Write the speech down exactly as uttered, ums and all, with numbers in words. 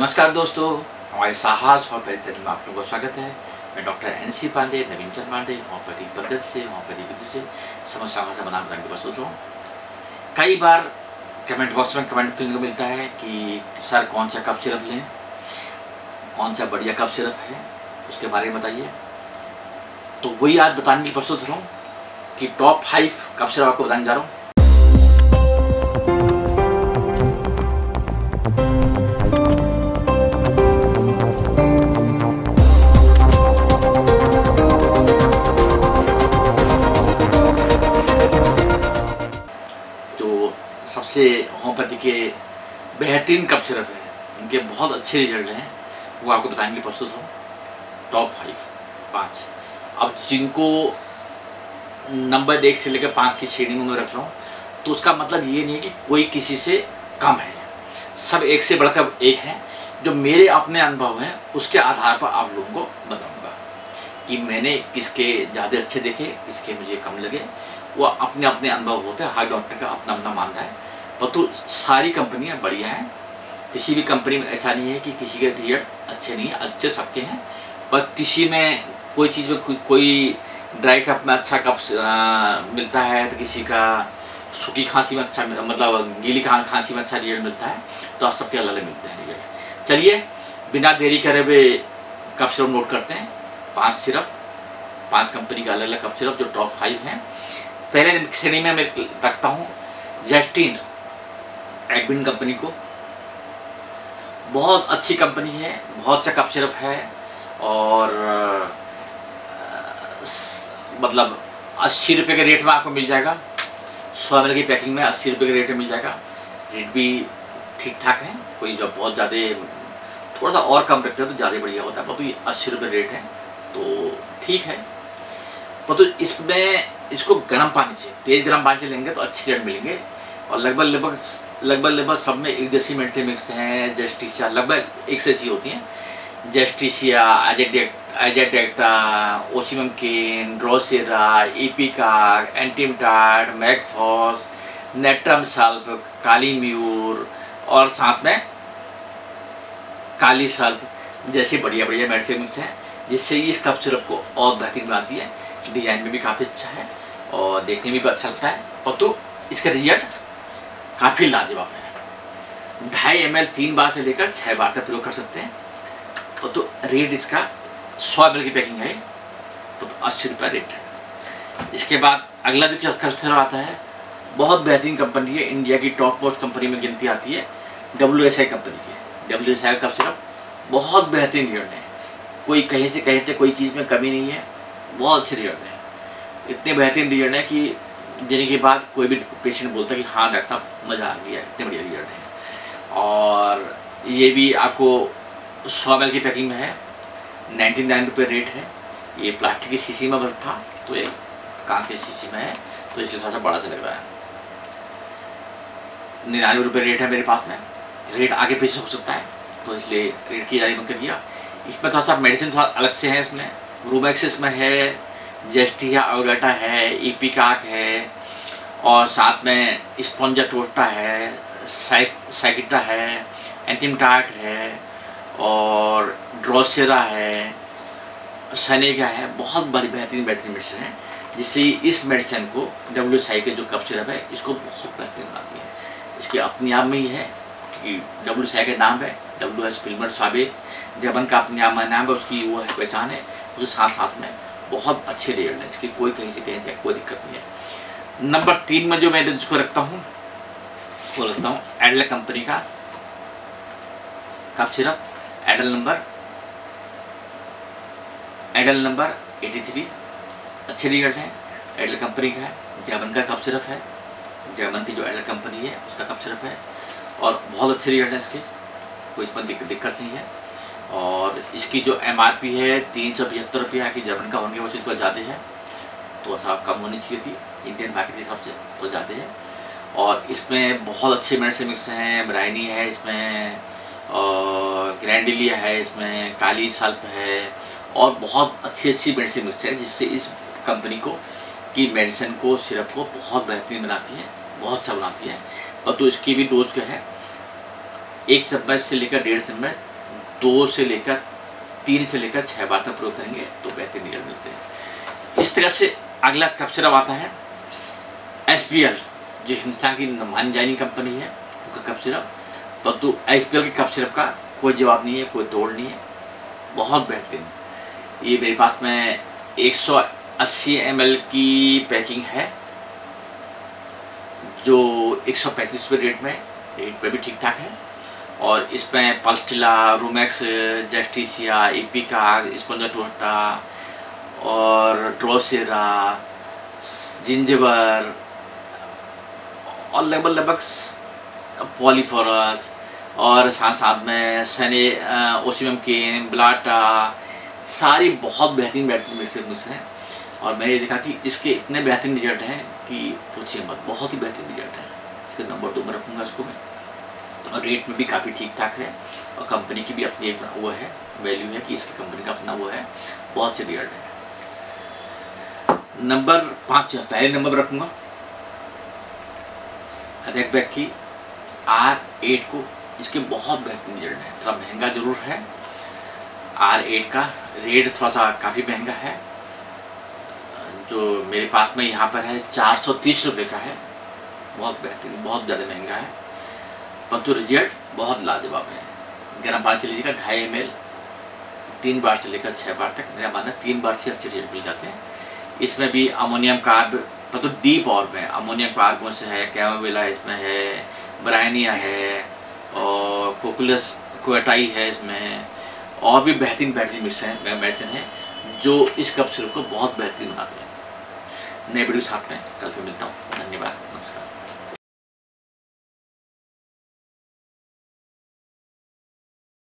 नमस्कार दोस्तों, हमारे साहस होम्योपैथी चैनल में आप लोगों का स्वागत है। मैं doctor N C Pandey, Naveen Chand Pandey, homeopathy पद्धति से होम्योपैथी विधि से समस्याओं से बना बताने के प्रस्तुत हूँ। कई बार कमेंट बॉक्स में कमेंट करने को मिलता है कि सर कौन सा कफ सिरप लें, कौन सा बढ़िया कफ सिरप है, उसके बारे में बताइए। तो वही आज बताने के लिए प्रस्तुत हूँ कि टॉप फाइव कफ सिरप आपको बताने जा रहा हूँ। सबसे होम्योपैथी के बेहतरीन कफ सिरप है, जिनके बहुत अच्छे रिजल्ट हैं, वो आपको बताने के लिए प्रस्तुत हूँ। टॉप फाइव पाँच। अब जिनको नंबर एक से लेकर पाँच की श्रेणी में मैं रख रहा हूँ, तो उसका मतलब ये नहीं है कि कोई किसी से कम है, सब एक से बढ़कर एक हैं। जो मेरे अपने अनुभव हैं उसके आधार पर आप लोगों को बताऊँगा कि मैंने किसके ज़्यादा अच्छे देखे, किसके मुझे कम लगे। वो अपने अपने अनुभव होते हैं, हर डॉक्टर का अपना अपना मानना है। परंतु सारी कंपनियां बढ़िया हैं, किसी भी कंपनी में ऐसा नहीं है कि किसी के रिजल्ट अच्छे नहीं हैं, अच्छे सबके हैं। पर किसी में कोई चीज़ में कोई, कोई ड्राई कप में अच्छा कप मिलता है, तो किसी का सूखी खांसी में अच्छा, मतलब गीली खांसी में अच्छा रिजल्ट मिलता है। तो आप सबके अलग अलग मिलते हैं रिजल्ट। चलिए बिना देरी करे हुए कप सिरप नोट करते हैं। पाँच सिरप, पाँच कंपनी का अलग अलग कप सिरप जो टॉप फाइव हैं। पहले श्रेणी में मैं रखता हूँ जेस्टीन एडविन कंपनी को। बहुत अच्छी कंपनी है, बहुत अच्छा कफ सिरप है और मतलब अस्सी रुपये के रेट में आपको मिल जाएगा। सौ एम एल की पैकिंग में अस्सी रुपये के रेट में मिल जाएगा। रेट भी ठीक ठाक है, कोई जब बहुत ज़्यादा थोड़ा सा और कम रखते हैं तो ज़्यादा बढ़िया होता है, पर तो ये अस्सी रुपये रेट है तो ठीक है। पर तो इसमें इसको गर्म पानी से, तेज़ गर्म पानी से लेंगे तो अच्छी रेट मिलेंगे। और लगभग लगभग लगभग लगभग सब में एक जैसी मेडिसिन मिक्स हैं। जेस्टिसिया लगभग एक से होती हैं। जेस्टिसिया, एजेडेक्टा, ओसिममकिन, drosera, ipecac, antim tart, mag phos, natrum sulph, kali mur और साथ में काली सल्फ जैसी बढ़िया बढ़िया मेडिसिन मिक्स हैं, जिससे इस कफ सिरप को और बेहतरीन बनाती है। डिज़ाइन में भी काफ़ी अच्छा है और देखने में भी अच्छा लगता है। परंतु इसका रिजल्ट काफ़ी लाजवाब है। ढाई एम एल तीन बार से लेकर छः बार तक प्रयोग कर सकते हैं। परंतु रेट इसका सौ एम एल की पैकिंग है, तो अस्सी रुपये रेट है। इसके बाद अगला जो कफ सिरप आता है, बहुत बेहतरीन कंपनी है, इंडिया की टॉप मोस्ट कंपनी में गिनती आती है, डब्ल्यू एस आई कंपनी की। डब्ल्यू एस आई का कफ सिरप बहुत बेहतरीन रिजल्ट है, कोई कहीं से कहीं से कोई चीज़ में कमी नहीं है, बहुत अच्छे रिजल्ट है। इतने बेहतरीन रिजल्ट है कि देने के बाद कोई भी पेशेंट बोलता है कि हाँ डॉक्टर साहब मज़ा आ गया, इतने बढ़िया रिजल्ट है। और ये भी आपको सौ एम एल की पैकिंग में है, नाइन्टी नाइन रुपये रेट है। ये प्लास्टिक की शीशी में बस था, तो ये कांच की शीशी में है, तो इसलिए थोड़ा सा बड़ा सा लग रहा है। निन्यानवे रुपये रेट है मेरे पास में। रेट आगे पीछे हो सकता है, तो इसलिए रेट की जारी बंद कर दिया। इसमें थोड़ा सा मेडिसिन थोड़ा अलग से है। इसमें रूमेक्सिस में है, जेस्टिया आयोडाटा है, इपिकाक है और साथ में स्पॉन्जा टोस्टा है, साइक साइकिटा है, एंटीमटाट है और ड्रोसेरा है, सनेगा है। बहुत बड़ी बेहतरीन बेहतरीन मेडिसिन है, जिससे इस मेडिसिन को डब्ल्यू एस आई के जो कफ सिरप है इसको बहुत बेहतरीन बनाती है। इसके अपने आप में ही है कि डब्ल्यू एस आई का नाम है डब्ल्यू एस फिल्मर साबे, जबन का अपने आप में नाम है, उसकी वो है पहचान है, उसके साथ साथ में बहुत अच्छे रिजल्ट है इसकी, कोई कहीं से कहीं तक कोई दिक्कत नहीं है। नंबर तीन में जो मैं जिसको रखता हूँ वो रखता हूँ एडल कंपनी का cough syrup. Adel number Adel number तिरासी, अच्छे रिजल्ट है। एडल कंपनी का है, जर्मन का कफ सिरप है, जर्मन की जो एडल कंपनी है उसका कफ सिरप है और बहुत अच्छे रिजल्ट है इसके, कोई इसमें दिक्कत नहीं है। और इसकी जो एम आर पी है तीन सौ पचहत्तर रुपया की, जर्मन का होने की वजह से इसका ज़्यादा है, तो ऐसा कम होनी चाहिए थी इंडियन मार्केट के हिसाब से, तो ज़्यादा है। और इसमें बहुत अच्छे मेडिसिन मिक्स हैं। ब्राइनी है इसमें, और ग्रैंडिलिया है इसमें, काली सल्फ है और बहुत अच्छी अच्छी मेडिसिन मिक्स है, जिससे इस कंपनी को की मेडिसिन को, सिरप को बहुत बेहतरीन बनाती है, बहुत अच्छा बनाती है। पर तो इसकी भी डोज क्या है, एक चम्मच से लेकर डेढ़ चम्मच दो से लेकर तीन से लेकर छः बार तक प्रयोग करेंगे तो बेहतरीन रिजल्ट मिलते हैं। इस तरह से अगला कफ सिरप आता है एस पी एल, जो हिंदुस्तान की मानी जानी कंपनी है उनका कफ सिरप। परंतु एस पी एल के कफ सिरप का कोई जवाब नहीं है, कोई तोड़ नहीं है, बहुत बेहतरीन। ये मेरे पास में एक सौ अस्सी एम एल की पैकिंग है जो एक सौ पैंतीस रुपये रेट में, रेट पे भी ठीक ठाक है। और इसमें पल्स्टिला, रूमेक्स, जेस्टिसिया, एपिका, स्पॉन्जाटोस्टा और ड्रोसेरा, जिंजबर और लगभग लगभग पॉलीफोरस और साथ साथ में सने ओसियम के ब्लाटा, सारी बहुत बेहतरीन बेहतरीन मेडिसिन हैं। और मैंने देखा कि इसके इतने बेहतरीन रिजल्ट हैं कि पूछिए मत, बहुत ही बेहतरीन रिजल्ट है। इसके नंबर दो में रखूँगा इसको मैं, और रेट में भी काफ़ी ठीक ठाक है और कंपनी की भी अपनी एक वो है वैल्यू है कि इसकी कंपनी का अपना वो है, बहुत से रिजल्ट है। नंबर पाँच पहले नंबर पर रखूँगा रेकबैक की आर एट को। इसके बहुत बेहतरीन रिजल्ट है, थोड़ा महंगा ज़रूर है। आर एट का रेट थोड़ा सा काफ़ी महंगा है, जो मेरे पास में यहाँ पर है चार सौ तीस रुपये का है, बहुत बेहतरीन, बहुत ज़्यादा महंगा है, परंतु रिजल्ट बहुत लाजवाब है। गर्म पानी से लीजिएगा ढाई एम एल, तीन बार से लेकर छः बार तक, मेरा मानना तीन बार से अच्छे रिजल्ट मिल जाते हैं। इसमें भी अमोनियम कार्ब, परंतु डी पावर में अमोनियम कार्बन से है, कैमोविला इसमें है, ब्रायनिया है और कोकुलस कोएटाई है इसमें, और भी बेहतरीन बेहतरीन मेडिसिन है जो इस कफ सिरप को बहुत बेहतरीन बनाते हैं। नए वीडियो साथ में कल पे मिलता हूँ। धन्यवाद, नमस्कार।